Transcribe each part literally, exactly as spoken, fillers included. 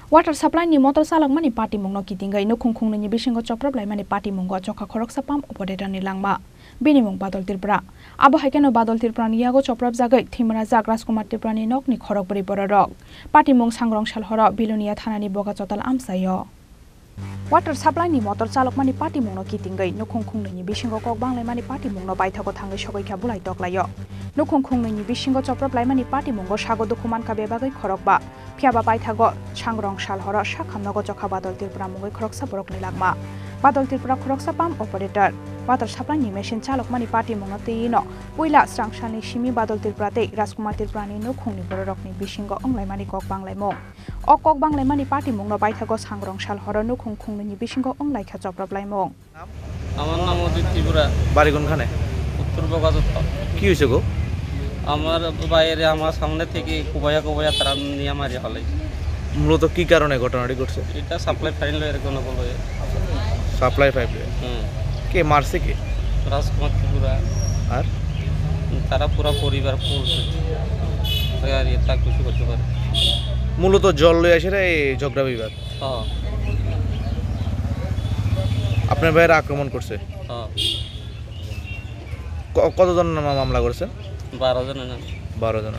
Water supply ni motor salak mani party mungno kitingga ino khungkhung ni bisingo choprap lai mani party mungo chokha khorok sapam operator ni langma bini mung badol tirpra abo haikeno badol tirpra ni yago choprap jagai thimra jagras kumar tirpra ni nok ni khorok bari borarok party mung sangrong salhora bilonia thana ni boga chotal amsayo Water supply ni motor salak mani party mungno kitingga ino khungkhung ni bisingo kok banglai mani party mungno baithako thangai sogai kha bulai toklayo no khungkhung ni bisingo choprap lai mani party mungo sago dokuman ka bebagai khorok ba Piaba baithago changrong salhora shakhamnago chokha badol tirpra mungoi khoroksa borok ni lagma badol tirpra khoroksa pam operator water supply ni machine chalok mani party mungno teino puila strangshani shimi badol tirpra te rajkumar tirpra ni no khungni borok ni bisingo onglai mani kok banglai mong o kok banglai mani party mungno baithago changrong salhora no khungkhung ni bisingo onglai kha choprap lai mong আমার নাম অজিত ত্রিপুরা বাড়ি কোনখানে উত্তর বগাজত কি হইছে গো আমার বাইরে আমার সামনে থেকে কুবায়া কুবায়া তারা নিয়ে মারি হলে মূলত কি কারণে ঘটনাটি ঘটছে এটা সাপ্লাই ফাইল এর কোনো বলে সাপ্লাই পাইপ হুম কে মারছে কি রাজকুমার ত্রিপুরা আর তারা পুরো পরিবার পড়ছে আর এটা কিছু করতে পারে মূলত জল লই আসে এই ঝগড়া বিবাদ হ্যাঁ আপনার ভাইয়ের আক্রমণ করছে হ্যাঁ কতজন মামলা করেছেন বারো জন না বারো জন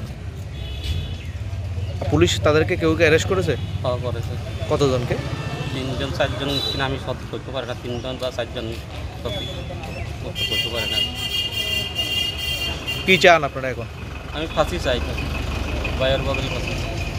পুলিশ তাদেরকে কেউ কে অ্যারেস্ট করেছে হ্যাঁ করেছে কতজনকে তিনজন চারজন কিনা আমি সব করতে পারি না তিনজন বা চারজন সব করতে পারি না কি চান আপনারা এখন আমি ফাঁসি চাই বাইরের বদলে ফাঁসি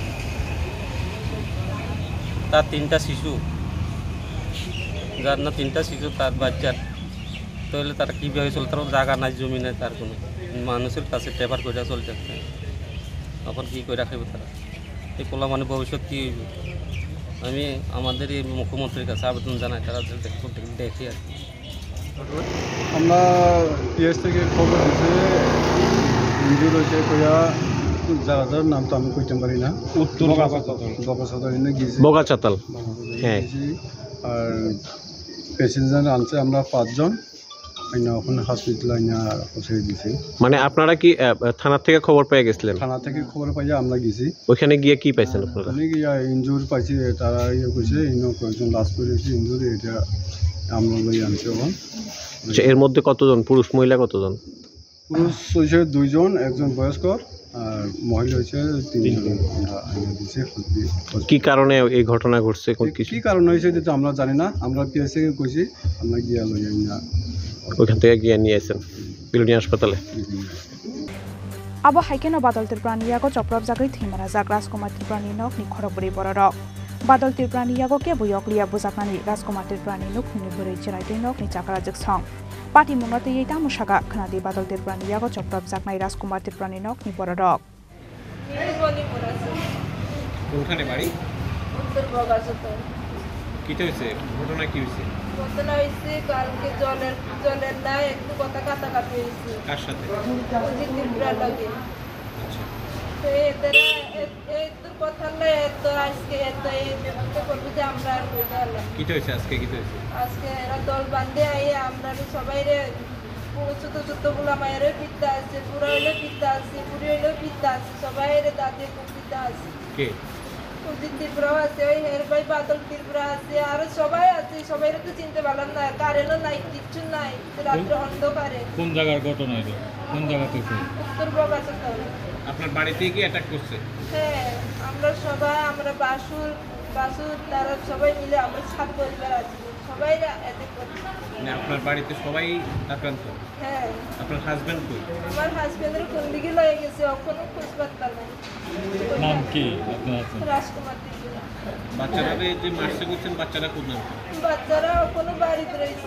তার তিনটা শিশু যার না তিনটা শিশু তার বাচ্চার তাহলে তারা কীভাবে চলতে তার জায়গা নাই জমি নাই তার কোনো মানুষের কাছে পেপার করে চলতে এখন কী করে রাখবে তারা এই পোলা মানে ভবিষ্যৎ কী হইবে আমি আমাদের এই মুখ্যমন্ত্রীর কাছে আবেদন জানাই তারা দেখি আর আমরা পিএস থেকে খবর দিয়েছে ইঞ্জুর হয়েছে কইয়া যারা যার নাম তো আমি কইতে পারি না উত্তর বগাচাতাল গিয়েছি বগাচাতাল হ্যাঁ আর প্যাসেঞ্জার আনছে আমরা পাঁচজন ওখানে হসপিটাল পৌঁছে দিয়েছি মানে আপনারা কি থানা থেকে খবর পেয়ে গেছিলেন থানা থেকে খবর পাইয়া আমরা গেছি ওখানে গিয়ে কি পাইছেন আপনারা ওখানে গিয়ে ইঞ্জুর পাইছি তারা ইয়ে করছে ইনো কয়েকজন লাশ করেছে ইঞ্জুর এটা আমরা লই আনছে ওখান আচ্ছা এর মধ্যে কতজন পুরুষ মহিলা কতজন পুরুষ হয়েছে দুইজন একজন বয়স্ক আর মহিলা হয়েছে তিনজন আমরা দিয়েছি কি কারণে এই ঘটনা ঘটছে কি কারণ হয়েছে যেটা আমরা জানি না আমরা পিএস থেকে কইছি আমরা গিয়া লই না ওখান থেকে গিয়ে নিয়ে আসেন বিলোনিয়া হাসপাতালে abo haikeno badol tirprani yago choprap jagai thimara jagras kumar tirprani nok ni khorok bari borarok badol tirprani yago ke buyok liya bujaknani rajkumar tirprani nok khuni bari chirai te nok ni chakra jiksong party mungate yei tamu saga khnadi badol tirprani yago choprap jagnai rajkumar tirprani nok ni borarok কোনখানে বাড়ি উত্তর বগাজত কি হইছে ঘটনা কি হইছে ঘটনা হইছে কালকে জলের জলের নাই একটু কথা কাটাকাটি হইছে কার সাথে অজিত ত্রিপুরা লাগে আচ্ছা তো এতরা এই তো কথা নাই এত আজকে এত এই তো করবে যে আমরা আর কই গেলাম কি হইছে আজকে কি হইছে আজকে এরা দল বাঁধে আই আমরা সবাই রে পুরো ছোট ছোট গুলা মায়ের পিতা আছে পুরো হইলো পিতা আছে পুরো হইলো পিতা আছে সবাই রে দাদি পিতা আছে কে অজিত ত্রিপুরা আছে ওই হের ভাই বাদল ত্রিপুরা আছে আর সবাই আছে সবাই তো চিনতে পারলাম না কারেন্টও নাই কিচ্ছু নাই রাত্রে অন্ধকারে কোন জায়গার ঘটনা এটা কোন জায়গাতে উত্তর বগাচাতাল আপনার বাড়িতে কি অ্যাটাক করছে হ্যাঁ আমরা সবাই আমরা বাসুর বাসুর তারা সবাই মিলে আমরা সাত পরিবার আছি সবাই অ্যাটাক করছে মানে আপনার বাড়িতে সবাই আক্রান্ত হ্যাঁ আপনার হাজবেন্ড কই আমার হাজবেন্ডের কোন দিকে লয়ে গেছে এখনো খোঁজ পাত্তা নাই নাম কি আপনার রাজকুমার ত্রিপুরা বাচ্চারা যে মারছে করছেন বাচ্চারা কোন নাম বাচ্চারা কোনো বাড়িতে রয়েছে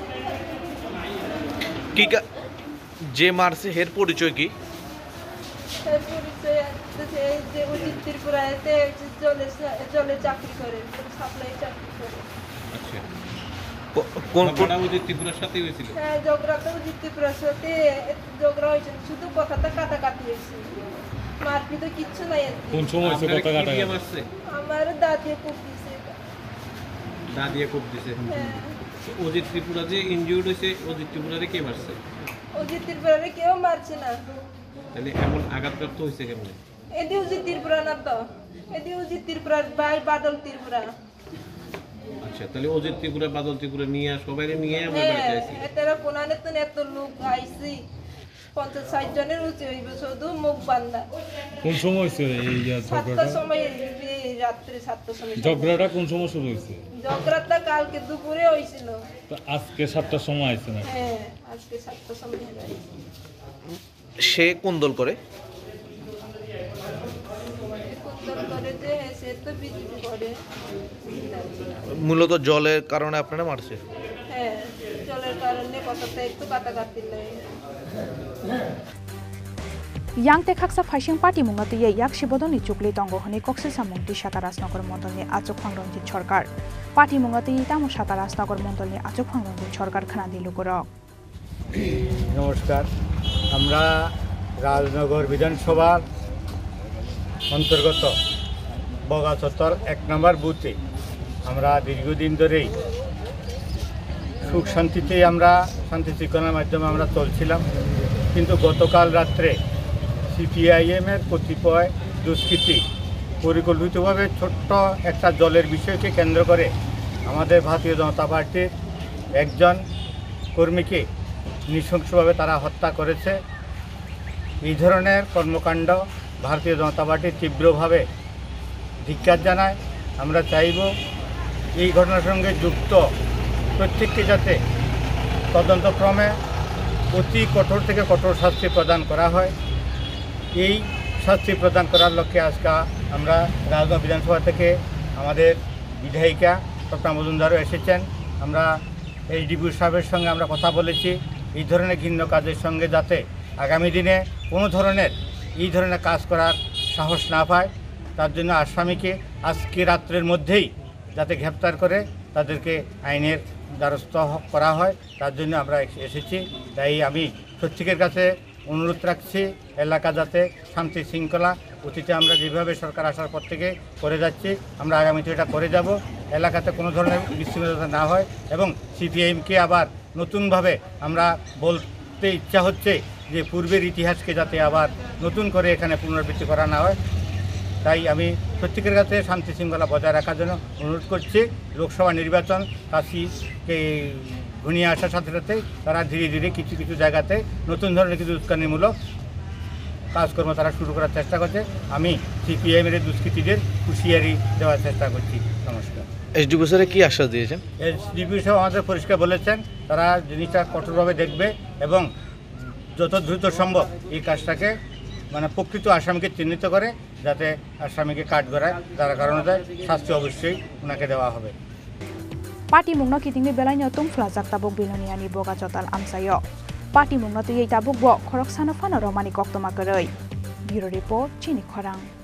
কি যে মারছে এর পরিচয় কি এর পরিচয় এই যে অজিত ত্রিপুরাতে জলে জলে চাকরি করে সাপ্লাই চাকরি করে আচ্ছা কোন কোন অজিত ত্রিপুরার সাথে হয়েছিল হ্যাঁ ঝগড়া তো অজিত ত্রিপুরার সাথে ঝগড়া হয়েছে শুধু কথাটা কাটাকাটি হয়েছে মারপিট কিচ্ছু নাই কোন সময় সে কথা কাটাকাটি মারছে আমার দাদি খুব দিছে দাদিয়া খুব দিছে হ্যাঁ অজিত ত্রিপুরা যে ইনজিউর্ড হয়েছে অজিত ত্রিপুরারে কে মারছে অজিত ত্রিপুরারে কেউ মারছে না তাহলে এমন আঘাতপ্রাপ্ত হয়েছে কেমন এদি উজিত ত্রিপুরা না তো এদি উজিত ত্রিপুরার ভাই বাদল ত্রিপুরা আচ্ছা তাহলে অজিত ত্রিপুরা বাদল ত্রিপুরা নিয়ে সবাই নিয়ে আমরা বাড়িতে আইছি এটারা কোনানে তো এত লোক আইছি পঞ্চাশ ষাট জনের উঁচু হইব শুধু মুখ বান্ধা কোন সময় হয়েছে এই সাতটার ঝগড়াটা সময় রাত্রে সাতটার সময় ঝগড়াটা কোন সময় শুরু হয়েছে ঝগড়াটা কালকে দুপুরে হয়েছিল তো আজকে সাতটার সময় আইছে না হ্যাঁ আজকে সাতটার সময় হয়েছে সে কোন দল করে কুন্দর করে যে সে তো বিজেপি করে মূলত জলের কারণে আপনারা মারছে হ্যাঁ জলের কারণে কথাটা একটু কাটাকাটি লাগে Yang Tekaksa Faishing Party Mungati Yak Shibodoni Chukli Tongo Honi Koksi Samunti Shataras Nagor Mondolni Achuk Phangronji Chorkar Party Mungati Tamu Shataras Nagor Mondolni Achuk Phangronji Chorkar Khanadi Lugorok নমস্কার আমরা রাজনগর বিধানসভার অন্তর্গত বগাচত্বর এক নম্বর বুথে আমরা দীর্ঘদিন ধরেই সুখ শান্তিতে আমরা শান্তি শৃঙ্খলার মাধ্যমে আমরা চলছিলাম কিন্তু গতকাল রাত্রে সিপিআইএমের কতিপয় দুষ্কৃতী পরিকল্পিতভাবে ছোট্ট একটা দলের বিষয়কে কেন্দ্র করে আমাদের ভারতীয় জনতা পার্টির একজন কর্মীকে নৃশংসভাবে তারা হত্যা করেছে এই ধরনের কর্মকাণ্ড ভারতীয় জনতা পার্টি তীব্রভাবে ধিক্কার জানায় আমরা চাইব এই ঘটনার সঙ্গে যুক্ত প্রত্যেককে যাতে তদন্তক্রমে অতি কঠোর থেকে কঠোর শাস্তি প্রদান করা হয় এই শাস্তি প্রদান করার লক্ষ্যে আজকে আমরা রাজনগর বিধানসভা থেকে আমাদের বিধায়িকা স্বপ্না মজুমদারও এসেছেন আমরা এইচডিপি সাহেবের সঙ্গে আমরা কথা বলেছি এই ধরনের ঘৃণ্য কাজের সঙ্গে যাতে আগামী দিনে কোনো ধরনের এই ধরনের কাজ করার সাহস না পায় তার জন্য আসামিকে আজকে রাত্রের মধ্যেই যাতে গ্রেপ্তার করে তাদেরকে আইনের দ্বারস্থ করা হয় তার জন্য আমরা এসেছি তাই আমি সত্যিকের কাছে অনুরোধ রাখছি এলাকা যাতে শান্তি শৃঙ্খলা অতীতে আমরা যেভাবে সরকার আসার পর থেকে করে যাচ্ছি আমরা আগামীতে এটা করে যাব এলাকাতে কোনো ধরনের বিশৃঙ্খলতা না হয় এবং সিপিআইএমকে আবার নতুনভাবে আমরা বলতে ইচ্ছা হচ্ছে যে পূর্বের ইতিহাসকে যাতে আবার নতুন করে এখানে পুনরাবৃত্তি করা না হয় তাই আমি প্রত্যেকের কাছে শান্তি শৃঙ্খলা বজায় রাখার জন্য অনুরোধ করছি লোকসভা নির্বাচন কাশিকে ঘনিয়ে আসার সাথে সাথে তারা ধীরে ধীরে কিছু কিছু জায়গাতে নতুন ধরনের কিছু উস্কানিমূলক কাজকর্ম তারা শুরু করার চেষ্টা করছে আমি সিপিআইএমের দুষ্কৃতীদের হুঁশিয়ারি দেওয়ার চেষ্টা করছি নমস্কার এসডিপি স্যার কি আশ্বাস দিয়েছেন এসডিপি সাহেব আমাদের পরিষ্কার বলেছেন তারা জিনিসটা কঠোরভাবে দেখবে এবং যত দ্রুত সম্ভব এই কাজটাকে মানে প্রকৃত আসামিকে চিহ্নিত করে যাতে আসামিকে কাঠগড়ায় যার কারণে দেয় শাস্তি অবশ্যই ওনাকে দেওয়া হবে Party Mungno Kitingni Belanya Tung Flazak Tabuk Biloniani Boga Jotal Amsayo Party Mungno Tuyei Tabuk Bo Khorok Sana Fana Romani Koktoma Geroi Bureau Report Chini Khorang